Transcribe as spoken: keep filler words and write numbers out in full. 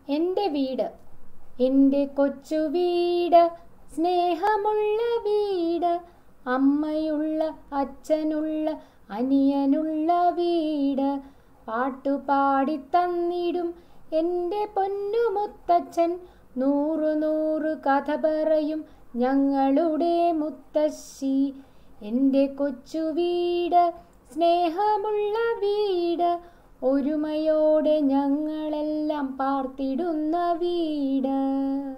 എൻ്റെ വീട്. എൻ്റെ കൊച്ചു വീട് സ്നേഹമുള്ള വീട്, അമ്മയുള്ള അച്ഛനുള്ള അനിയനുള്ള വീട്. പാട്ടുപാടി തന്നിടും എൻ്റെ പൊന്നുമുത്തച്ഛൻ, നൂറു നൂറ് കഥ പറയും ഞങ്ങളുടെ മുത്തശ്ശി. എൻ്റെ കൊച്ചു വീട് സ്നേഹമുള്ള വീട്, ഒരുമയോടെ ഞങ്ങളെല്ലാം പാർത്തിടുന്ന വീട്.